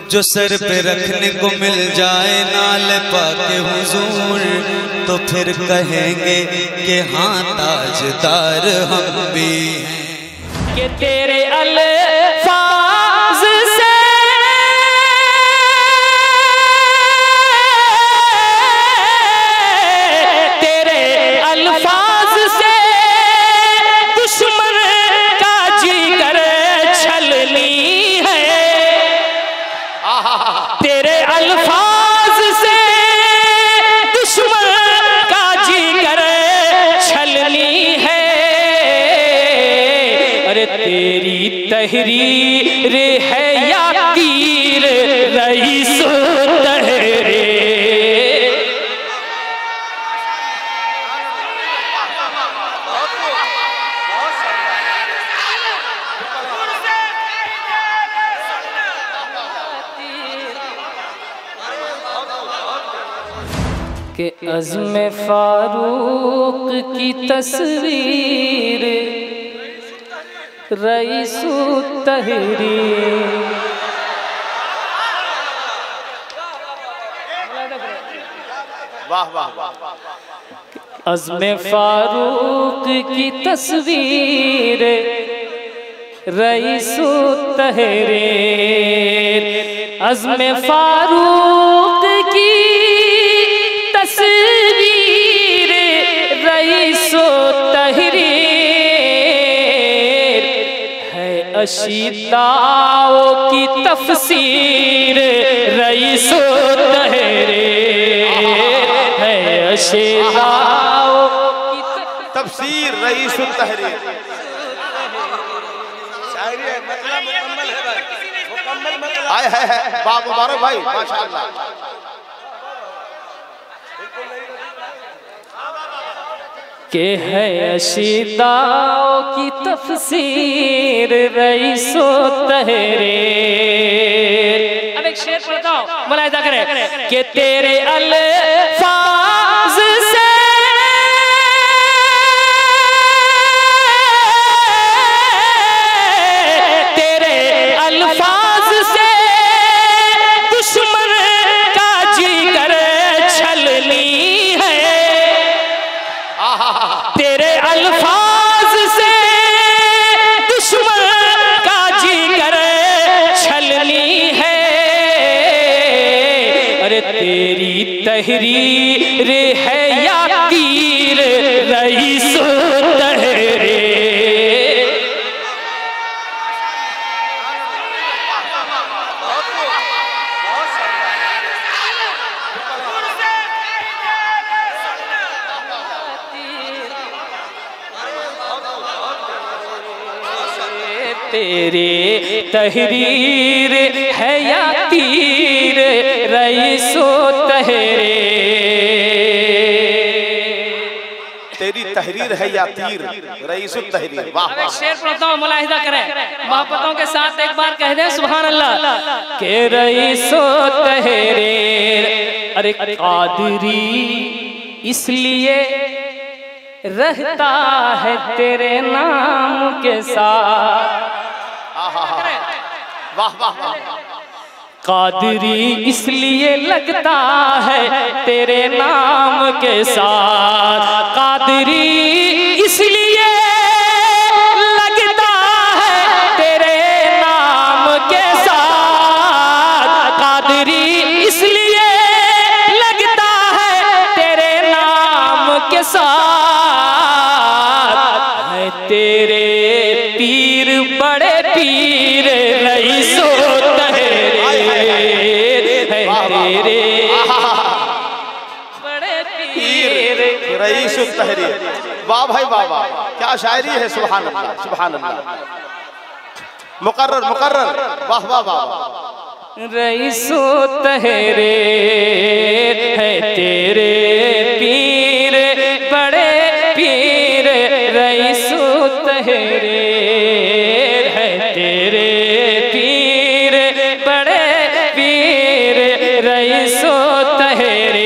जो सर पे रखने को मिल जाए नाल पाके हुजूर, तो फिर कहेंगे कि हाँ ताजदार हम भी हैं। कि तेरे अल्फाज से तेरे अल्फाज से दुश्मन का जिगर छलनी है। तेरे अल्फाज से दुश्मन का जिगर छलनी है। अरे तेरी तहरीर है या तीर रईस तहरे। के अज़्म फारूक की तस्वीर रईसु तहरीर। वाह वाह वाह। अज़्म फारूक की तस्वीर रईसु तहरीर। अज़्म फारूक की तस्वीर रईसु तहरीर है। अशीताओं की तफसीर रईसु तहरीर है। अशीताओं की तफसीर रईस तहरीर। शायरी है, मतलब मुकम्मल है भाई, मुकम्मल मतलब आए है। बा मुबारक भाई, माशाअल्लाह। के है अशीदाओं की तफसीर रईसो तहरीर। अब एक शेर पढ़ता हूं, मुलाहिजा करें कि तेरे अल्फाज से तेरे अल्फाज से दुश्मन का जिगर छलनी है। तेरे अल्फाज से दुश्मन का जिगर छलनी है। अरे तेरी तहरीर है या तीर रईस तहरीर। तेरे तहरीर है या तीर रईसो तहरीर। तेरी तहरीर है या तीर रईस तहरीर। वाह वाह। शेर पढ़ता हूं, मुलाहिजा करें, मोहब्बतों के साथ एक बार कह दे सुभान अल्लाह। के रईसो तहरीर। अरे कादरी इसलिए रहता है तेरे नाम के साथ। वाह वाह वाह। कादरी इसलिए लगता है तेरे नाम के साथ। कादरी इसलिए लगता है तेरे नाम के साथ। कादरी इसलिए लगता है तेरे नाम के साथ। है तेरे पीर बड़े पीर रईसो तहरीर है। तेरे बड़े पीर रईस तहरीर। वाह भाई वाह वाह, क्या शायरी है। सुभान अल्लाह सुभान अल्लाह। मुकर्रर मुकर्रर। वाह वाह वाह। रईसो तहरीर है। तेरे पीर बड़े पीर रईसो तहरीर है। तेरे पीर बड़े पीर रईसो तहरीर।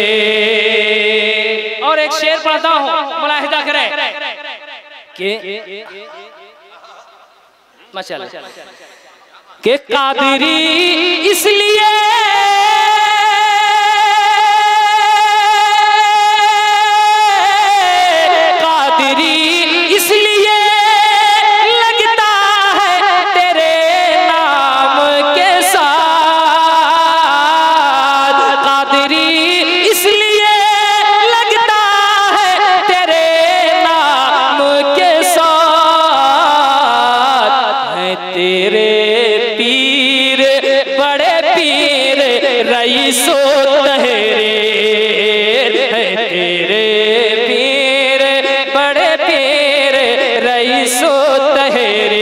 और एक शेर पढ़ता हूं, मुलाहिजा करें कि माशाअल्लाह के कादरी इसलिए लगता है तेरे नाम के साथ, कादरी इसलिए लगता है तेरे नाम के साथ। है तेरे पीर बड़े पीर रईसो तहरे, है तेरे पीर बड़े पीर रईसो तहरे।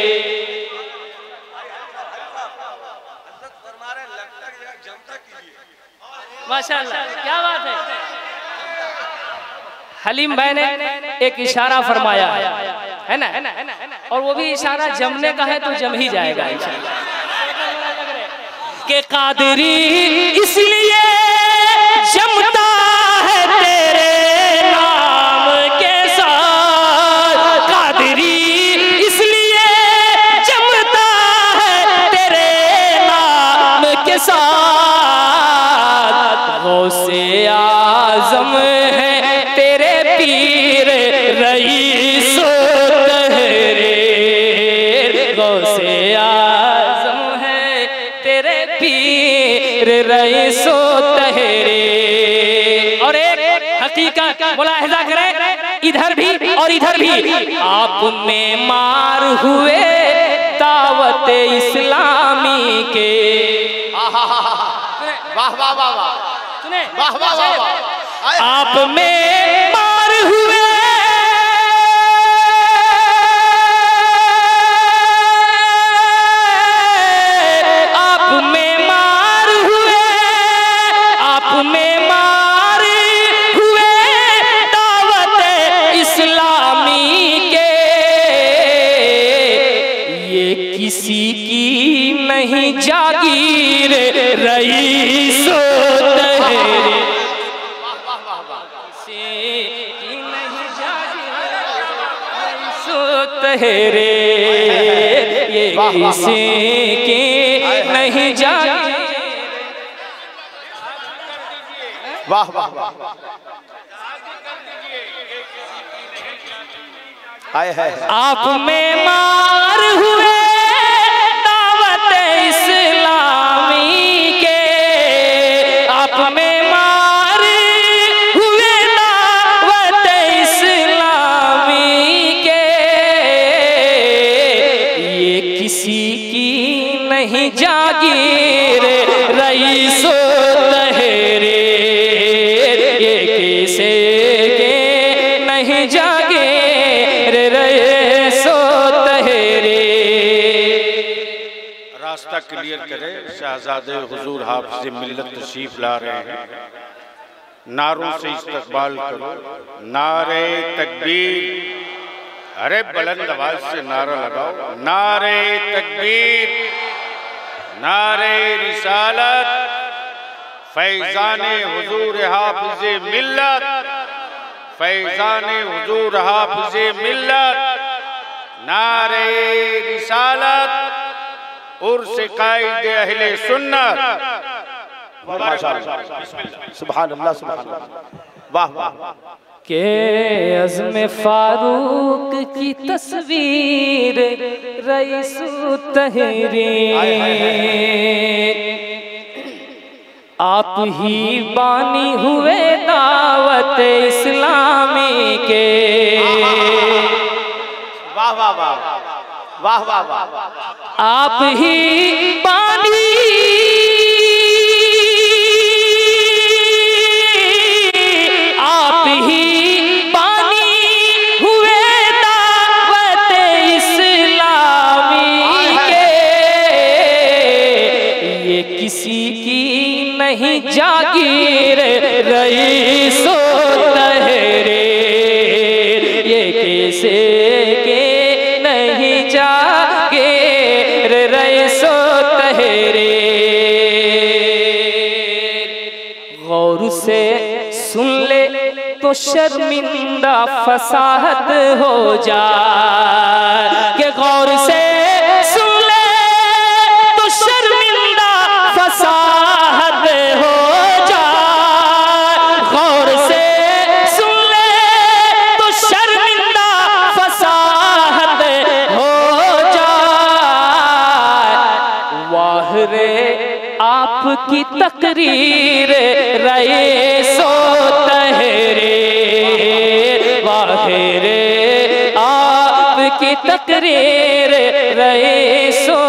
माशाअल्लाह, क्या बात है। हलीम भाई ने एक इशारा फरमाया है ना, और वो भी इशारा जमने का है तो जम ही जाएगा इंशाअल्लाह। के कादरी इसलिए जमता है तेरे नाम के साथ, कादरी इसलिए जमता है तेरे नाम के साथ। गौसे आज़म है तेरे पीर रईसो तहरे, गौसे आज़म है तेरे पीर रईसो तहरे। और एक हकीकत मुलाहिजा करें, इधर भी और इधर भी आप में मार हुए दावत इस्लामी के। वाह वाह वाह वाह, सुने वाह वाह वाह वाह। आप में मार हुए दावत इस्लामी के। ये किसी की नहीं जागीर रईसो तहरे, तहरे, ये किसी की नहीं जागीर। वाह वाह वाह, आए है। आप में मार हुए दावत इस्लामी के, आप में मार हुए दावत इस्लामी के। ये किसी की नहीं जागीर रईसो तहरे, ये किसी के नहीं जागीर रईसो तहरे। रास्ता क्लियर करे, शहजादे हुजूर हाफिज़ मिल्लत तशरीफ ला रहे हैं। नारों से इस्तकबाल करो, नारे तकबीर, अरे बुलंद आवाज से नारा लगाओ, नारे तकबीर, नारे रिसालत, फैज़ाने हुजूर हाफिज़ मिल्लत, फैज़ाने हुजूर हाफिज़ मिल्लत, नारे रिसालत, उर्स कायद अहले सुन्नत। सुभान अल्लाह, सुभान अल्लाह, वाह वाह। के अज़्म फारूक की तस्वीर रईसो तहरे, आप ही बानी हुए दावत इस्लामी के। वाह वाह वाह वाह वाह वाह, आप ही बानी नहीं जागीर रईसो तहरे, ये किसी के नहीं जागीर रईसो तहरे। गौर से सुन ले तो शर्मिंदा फसाहत हो जा, के गौर से सुन ले रे आपकी तकरीर रईसो तहरीर, वाह रे आपकी तकरीर रईसो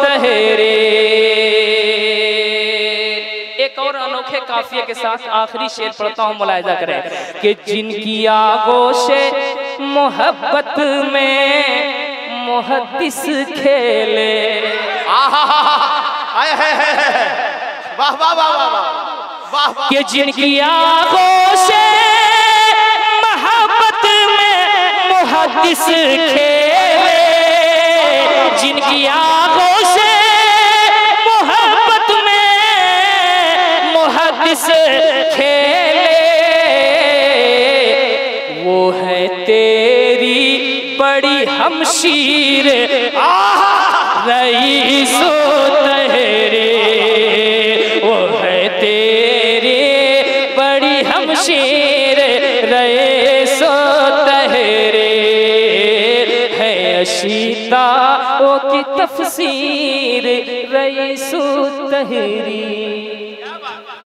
तहरीर। एक और अनोखे काफिये के साथ आखिरी शेर पढ़ता हूँ, मुलाहिजा करें कि जिनकी आगोशे मोहब्बत में मुहद्दिस खेले, वाह वाह वाह वाह वाह, कि जिनकी आगोशे मोहब्बत में मुहद्दिस खेले, जिनकी आगोशे मोहब्बत में मुहद्दिस खेले, वो है तेरी बड़ी हमशीर रईसो तहरीर, वो है तेरी बड़ी हमशीर रईसो तहरीर, है अशीता ओ की तफसीर रईसो तहरीर।